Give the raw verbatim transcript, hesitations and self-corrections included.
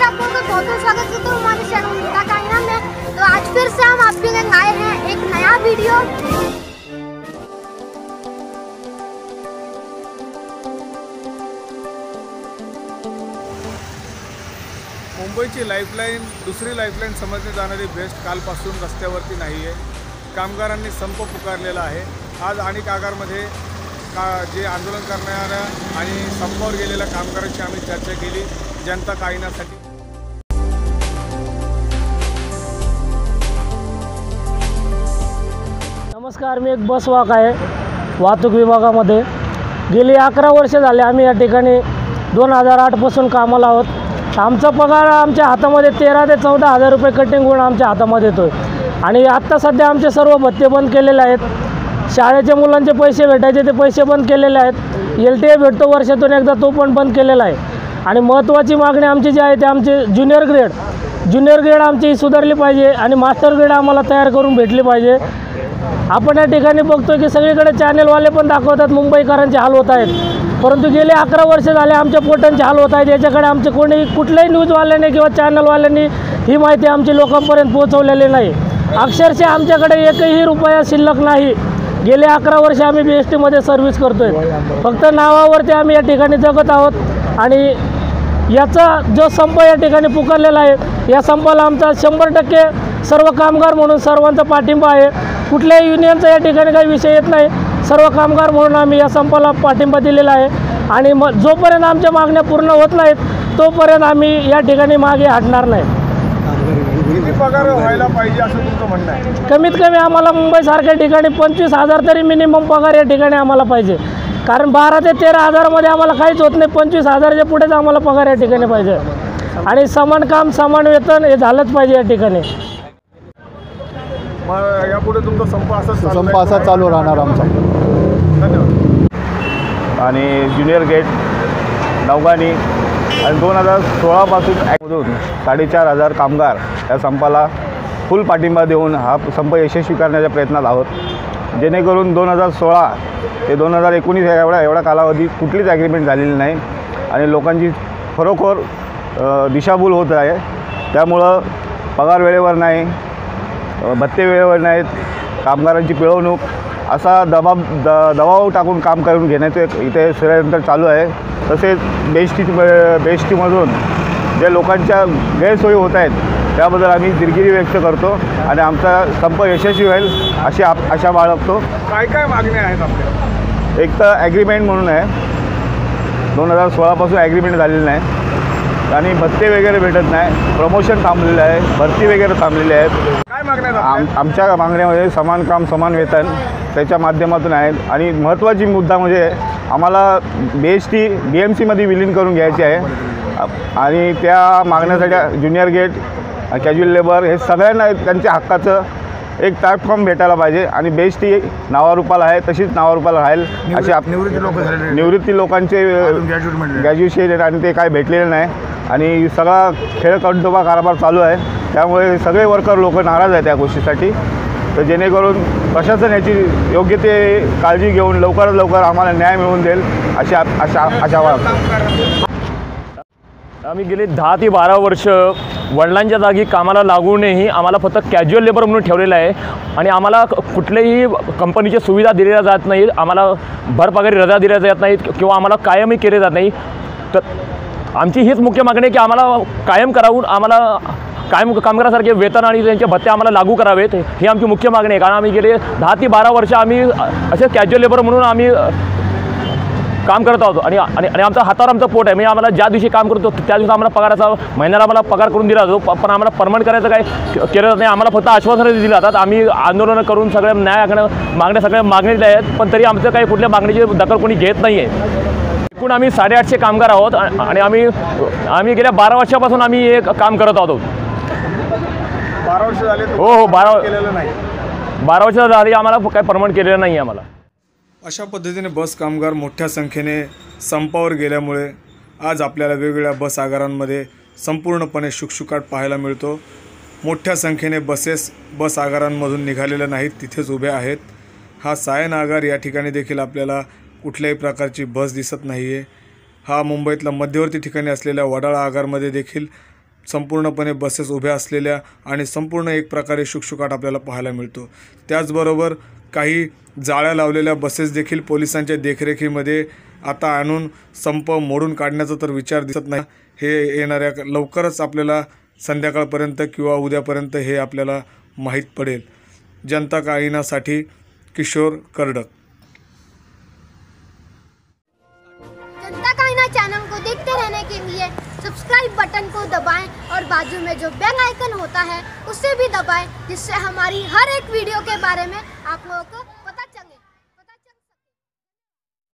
आप लोगों का बहुत बहुत स्वागत करता हूँ हमारे चैनल उनका कायना में। तो आज फिर से हम आपके लिए आए हैं एक नया वीडियो। मुंबईची लाईफलाईन दुसरी लाईफलाईन समजली जाणारी बेस्ट कालपासून रस्त्यावरती नाही आहे। कामगारांनी संप पुकारलेला आहे। आज अनेक आगारमध्ये का जे आंदोलन करणाऱ्या आणि संपावर गेलेल्या कामगारांची आम्ही चर्चा केली जनता कायनासाठी। नमस्कार, मी एक बस वाहक आहे वाहतूक विभागामध्ये। गेली अकरा वर्ष झाले आम्ही या ठिकाणी दोन हजार आठ पासून कामाला आहोत। आमचा पगार आमच्या हातामध्ये तेरा ते चौदा हजार रुपये कटिंग होऊन आमच्या हातामध्ये येतो आणि आत्ता सध्या आमचे सर्व भत्ते बंद केलेले आहेत। शाळेच्या मुलांचे पैसे भेटायचे ते पैसे बंद केलेले आहेत। एल टी ए भेटतो वर्षातून एकदा, तो पण बंद केलेला आहे। आणि महत्त्वाची मागणी आमची जी आहे ते आमचे ज्युनियर ग्रेड ज्युनियर ग्रेड आमची सुधारली पाहिजे आणि मास्टर ग्रेड आम्हाला तयार करून भेटली पाहिजे। आपण या ठिकाणी बघतो की सगळीकडे चॅनलवाले पण दाखवतात मुंबईकरांचे हाल होत आहेत, परंतु गेले अकरा वर्ष झाले आमच्या पोटांचे हाल होत आहेत। याच्याकडे आमचे कोणी कुठल्याही न्यूजवाल्याने किंवा चॅनलवाल्यांनी ही माहिती आमची लोकांपर्यंत पोहोचवलेली नाही। अक्षरशः आमच्याकडे एकही रुपया शिल्लक नाही। गेले अकरा वर्ष आम्ही बी एस टीमध्ये सर्व्हिस करतो आहे। फक्त नावावरती आम्ही या ठिकाणी जगत आहोत आणि याचा जो संप या ठिकाणी पुकारलेला आहे या संपाला आमचा शंभर टक्के सर्व कामगार म्हणून सर्वांचा पाठिंबा आहे। कुठल्याही युनियनचा या ठिकाणी काही विषय येत नाही। सर्व कामगार म्हणून आम्ही या संपाला पाठिंबा दिलेला आहे आणि मग जोपर्यंत आमच्या मागण्या पूर्ण होत नाहीत तोपर्यंत आम्ही या ठिकाणी मागे हटणार नाही। किती पगार व्हायला पाहिजे असं तुमचं म्हणणं आहे? कमीत कमी आम्हाला मुंबईसारख्या ठिकाणी पंचवीस हजार तरी मिनिमम पगार या ठिकाणी आम्हाला पाहिजे, कारण बारा ते तेरा हजारामध्ये आम्हाला काहीच होत नाही। पंचवीस हजाराच्या पुढेच आम्हाला पगार या ठिकाणी पाहिजे आणि समान काम समान वेतन हे झालंच पाहिजे या ठिकाणी। मग यापुढे तुमचा संप असाच संप असा चालू राहणार आमचा। धन्यवाद। आणि ज्युनियर गेट नौगानी आणि दोन हजार सोळापासून ॲक्टमधून साडेचार हजार कामगार या संपाला फुल पाठिंबा देऊन हा संप यशस्वी करण्याच्या प्रयत्नात आहोत। जेणेकरून दोन हजार सोळा ते दोन हजार एकोणीस एवढा एवढा कालावधीत कुठलीच ॲग्रीमेंट झालेली नाही आणि लोकांची खरोखर दिशाभूल होत आहे। त्यामुळं पगार वेळेवर नाही, भत्ते वेळेवर नाहीत, कामगारांची पिळवणूक असा दबाव द दबाव टाकून काम करून घेण्याचे इथे षडयंत्र चालू आहे। तसेच बेस्टी बेस्टीमधून जे लोकांच्या गैरसोयी होत आहेत त्याबद्दल आम्ही दिलगिरी व्यक्त करतो आणि आमचा संप यशस्वी होईल अशी आप आशा बाळगतो। काय काय मागण्या आहेत आपल्या? एक तर ॲग्रीमेंट म्हणून आहे, दोन हजार सोळापासून ॲग्रीमेंट झालेली नाही आणि भत्ते वगैरे भेटत नाही, प्रमोशन थांबलेलं आहे, भरती वगैरे थांबलेली आहेत। काय मागण्या आहेत आम आपल्या? आमच्या मागण्यामध्ये समान काम समान वेतन त्याच्या माध्यमातून आहेत आणि महत्त्वाची मुद्दा म्हणजे आम्हाला B S T B M सीमध्ये विलीन करून घ्यायची आहे आणि त्या मागण्यासाठी ज्युनियर गेट कॅज्युअल लेबर हे सगळ्यांना त्यांच्या हक्काचं एक प्लॅटफॉर्म भेटायला पाहिजे आणि बी एस टी नावारूपाला आहे तशीच नावारूपाला राहील अशी आप निवृत्ती लोक झालेले निवृत्ती लोकांचे ग्रॅज्युएशन आणि ते काय भेटलेलं नाही आणि सगळा खेळखंडोबा कारभार चालू आहे। त्यामुळे सगळे वर्कर लोक नाराज आहेत त्या गोष्टीसाठी। तर जेणेकरून प्रशासन याची योग्य ते काळजी घेऊन लवकरात लवकर आम्हाला न्याय मिळवून देईल अशी आशा आशा बाळगतो। आम्ही गेले दहा ते बारा वर्ष वडिलांच्या जागी कामाला लागूनही आम्हाला फक्त कॅज्युअल लेबर म्हणून ठेवलेलं आहे आणि आम्हाला कुठल्याही कंपनीच्या सुविधा दिलेल्या जात नाहीत, आम्हाला भरपगारी रजा दिल्या जात नाहीत किंवा आम्हाला कायमही केले जात नाही। तर आमची हीच मुख्य मागणी आहे की आम्हाला कायम करावून आम्हाला कायम कामगारासारखे वेतन आणि त्यांचे भत्ते आम्हाला लागू करावेत, ही आमची मुख्य मागणी आहे। कारण आम्ही गेले दहा ते बारा वर्ष आम्ही असे कॅज्युअल लेबर म्हणून आम्ही काम करत आहोत आणि आणि आणि आमचा हातावर आमचं पोट आहे। म्हणजे आम्हाला ज्या दिवशी काम करतो त्या दिवशी आम्हाला पगाराचा महिन्याला आम्हाला पगार करून दिला जातो, पण आम्हाला परमनंट करायचं काय केलं जात नाही। आम्हाला फक्त आश्वासनं दिली जातात। आम्ही आंदोलनं करून सगळ्या न्यायाकडे मागण्या सगळ्या मागणील्या आहेत, पण तरी आमचं काही कुठल्या मागणीची दखल कोणी घेत नाही आहे। एकूण आम्ही साडेआठशे कामगार आहोत आणि आम्ही आम्ही गेल्या बारा वर्षापासून आम्ही हे काम करत आहोत। बारा वर्ष झाले? हो हो बारा केलेलं नाही। बारा वर्ष झाली आम्हाला काही परमनंट केलेलं नाही आहे आम्हाला। अशा पद्धतीने बस कामगार मोठ्या संख्येने संपावर गेल्यामुळे आज आपल्याला वेगवेगळ्या बस आगारांमध्ये संपूर्णपणे शुकशुकाट पाहायला मिळतो। मोठ्या संख्येने बसेस बस आगारांमधून निघालेल्या नाहीत, तिथेच उभ्या आहेत। हा सायन आगार या ठिकाणी देखील आपल्याला कुठल्याही प्रकारची बस दिसत नाही आहे। हा मुंबईतला मध्यवर्ती ठिकाणी असलेल्या वडाळा आगारमध्ये देखील संपूर्णपणे बसेस उभ्या असलेल्या आणि संपूर्ण एक प्रकारे शुकशुकाट आपल्याला पाहायला मिळतो। त्याचबरोबर काही जाळ्या लावलेल्या बसेस देखील पोलिसांच्या देखरेखीमध्ये आता आणून संप मोडून काढण्याचा तर विचार दिसत नाही। हे येणाऱ्या लवकरच आपल्याला संध्याकाळपर्यंत किंवा उद्यापर्यंत हे आपल्याला माहीत पडेल। जनता का आईनासाठी किशोर करडक। जनता का आईना चैनल को देखते रहने के लिए सब्सक्राइब बटन को दबाएं और बाजू में जो बेल आइकन होता है उसे भी दबाएं, जिससे हमारी हर एक वीडियो के बारे में आप लोगों को